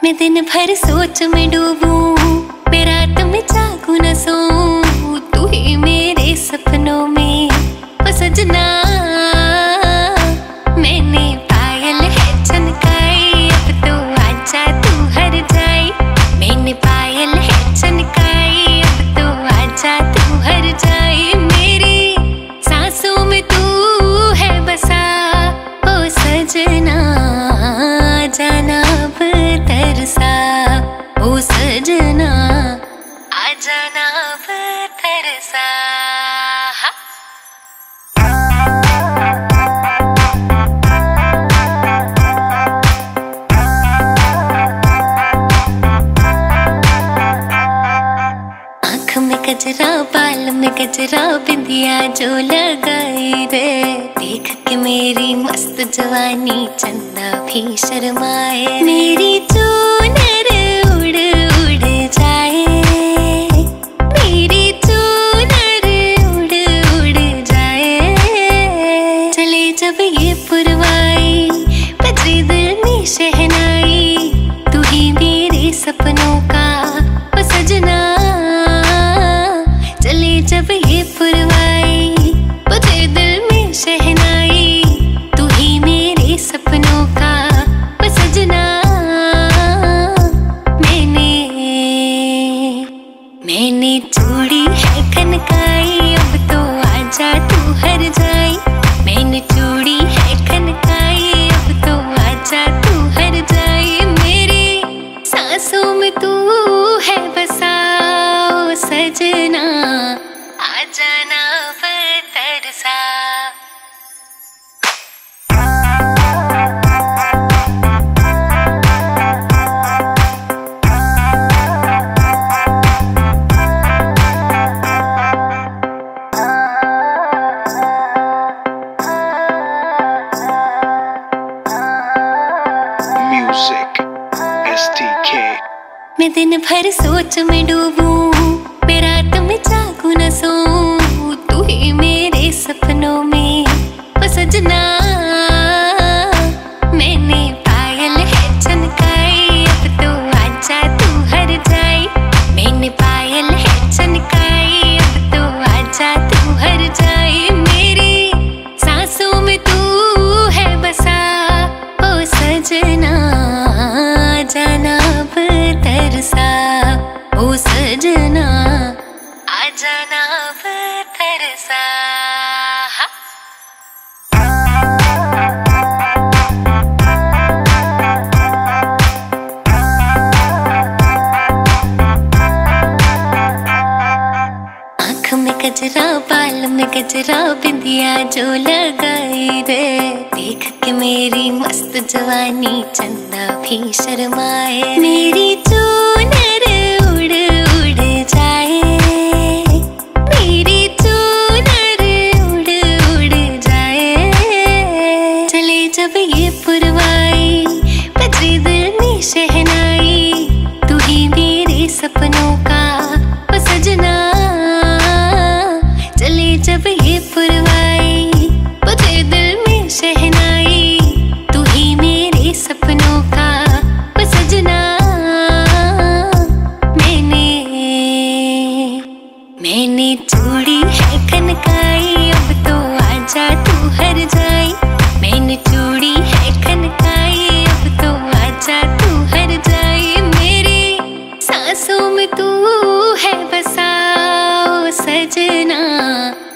मैं दिन भर सोच में डूबूं, मैं रात में जागूं न सोऊं, तू ही मेरे सपनों में ओ सजना। मैंने पायल है चनकाई, अब तो आजा तू हर जाए। मैंने पायल है चनकाई, अब तो आजा तू हर जाए। मेरी सांसों में तू है बसा ओ सजना, जाना अब तरसा ओ सजना, आ जाना अब तरसा। आँख में गजरा, बाल में गजरा, बिंदिया जो लगाई रे, देख के मेरी मस्त जवानी चंदा भी शर्माए। मेरी चूनर उड़ उड़ जाए, मेरी चूनर उड़ उड़ जाए। चले जब ये पुरवाई, बजे दिल में शहनाई, तू ही मेरे सपनों का ओ सजना। चले जब ये पुरवाई, बजे दिल में शहनाई, तू ही मेरे सपनों का ओ सजना। मैंने चूड़ी है खनकाई, अब तो आजा तू हर जाए। मैंने चूड़ी है खनकाई, अब तो आजा तू हर जाए। मेरे सांसों में तू है बसा ओ सजना, आ जाना अब तरसा। मैं दिन भर सोच में डूबूं, मैं रात में जागूं न सोऊं, तू ही मेरे सपनों में ओ सजना। मैंने पायल है चनकाई, अब तो आजा तू हर जाए। मैंने पायल है चनकाई, अब तो आजा तू हर जाए। मेरी सांसों में तू है बसा ओ सजना, जाना अब तरसा ओ सजना, आ जाना अब तरसा। आँख में गजरा, बाल में गजरा, बिंदिया जो लगाई रे, देख के मेरी मस्त जवानी चंदा भी शर्माए। मेरी चूनर उड़ उड़ जाए, मेरी चूनर उड़ उड़ जाए। चले जब ये पुरवाई, बजे दिल में शहनाई, तू ही मेरे सपनों का ओ सजना। चले जब ये पुरवाई, बजे दिल में शहनाई, तू ही मेरे सपनों का ओ सजना। मैंने चूड़ी है खनकाई, अब तो आजा तू हर जाए। मैंने चूड़ी है खनकाई, अब तो आजा तू हर जाए। मेरे सांसों में तू है बसा ओ सजना।